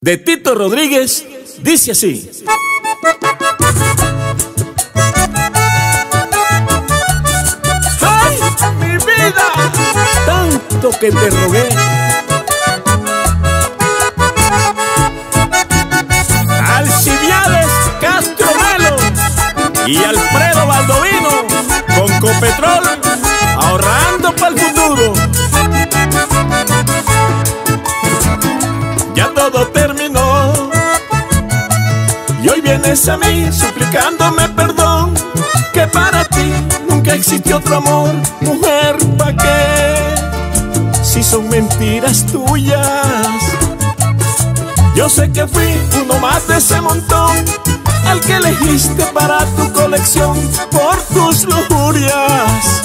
de Tito Rodríguez, dice así. ¡Ay, mi vida! Tanto que te rogué. Alcibiades Castro Melo y Alfredo Baldovino con Copetrol, ahorrando para el futuro. Ya todo terminó y hoy vienes a mí suplicándome perdón, que para ti nunca existió otro amor. Mujer, ¿pa' qué? Si son mentiras tuyas. Yo sé que fui uno más de ese montón, al que elegiste para tu colección por tus lujurias.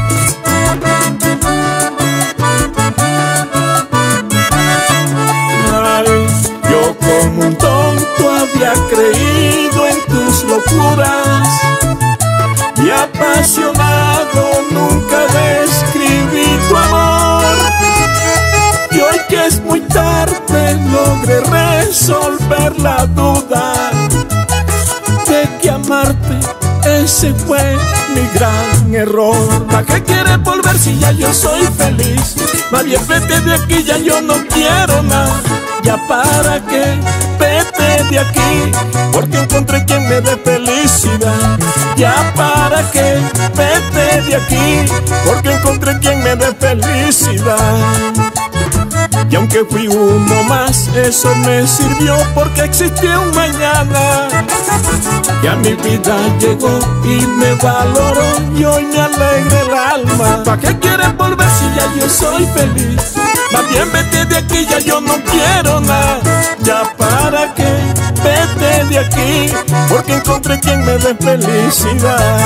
Ay, yo como un tonto había creído en tus locuras y apasionado nunca describí tu amor. Y hoy que es muy tarde logré resolver la duda de que amarte, ese fue mi gran error. ¿Para qué quieres volver si ya yo soy feliz? Más bien vete de aquí, ya yo no quiero nada. Ya para qué, vete de aquí, porque encontré quien me dé felicidad. Ya para qué, vete de aquí, porque encontré quien me dé felicidad. Y aunque fui uno más, eso me sirvió, porque existía un mañana. Ya mi vida llegó y me valoró, y hoy me alegra el alma. ¿Para qué quieres volver si ya yo soy feliz? Más bien vete de aquí, ya yo no quiero nada. Ya para qué, vete de aquí, porque encontré quien me dé felicidad.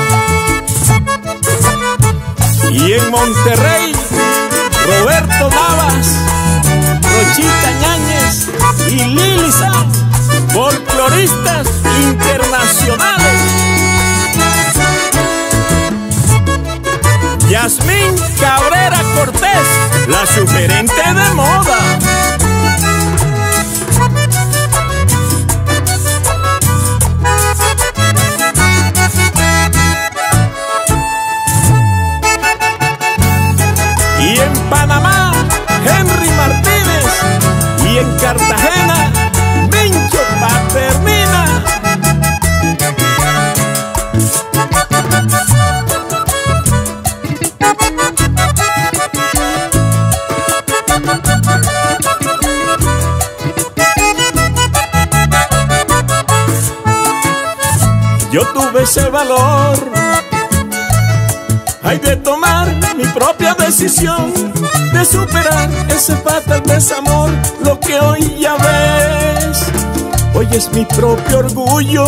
Y en Monterrey, Roberto Navas, Rochita Ñañez y Lili Sanz, folcloristas internacionales. Yasmín Cabrera Cortés, la sugerente de moda. Y en Panamá, Henry Martínez, y en Cartagena, Mincho Paternina. Yo tuve ese valor, hay de tomar mi propia decisión, de superar ese fatal desamor. Lo que hoy ya ves, hoy es mi propio orgullo,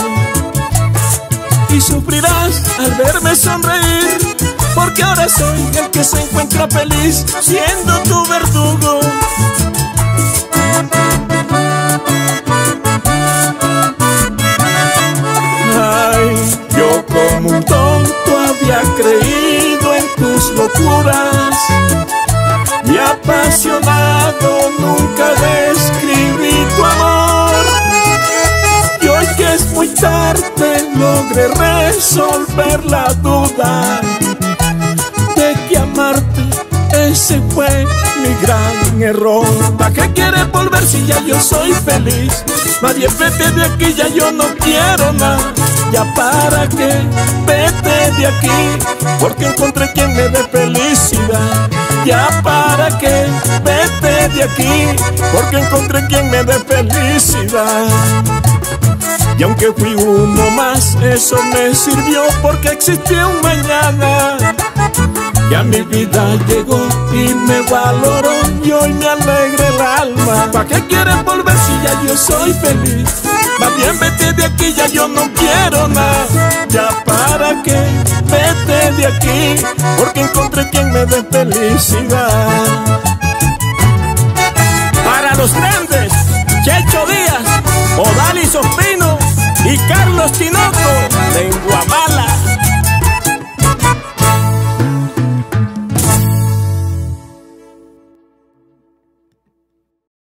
y sufrirás al verme sonreír, porque ahora soy el que se encuentra feliz siendo tu verdugo. Ay, yo como un tonto había creído en tus locuras y apasionado nunca describí tu amor. Y hoy que es muy tarde logré resolver la duda de que amarte, ese fue mi gran error. ¿Para qué quieres volver si ya yo soy feliz? Más bien vete de aquí, ya yo no quiero nada. Ya para qué, vete de aquí, porque encontré quien me dé felicidad. Ya para qué, vete de aquí, porque encontré quien me dé felicidad. Y aunque fui uno más, eso me sirvió, porque existía un mañana. Ya mi vida llegó y me valoró, y hoy me alegra el alma. ¿Para qué quieres volver si ya yo soy feliz? Más bien vete de aquí, ya yo no quiero nada. Ya para qué, vete de aquí, porque encontré quien me dé felicidad. Para los grandes, Checho Díaz, Odalis Ospino y Carlos Tinoco de Guamala.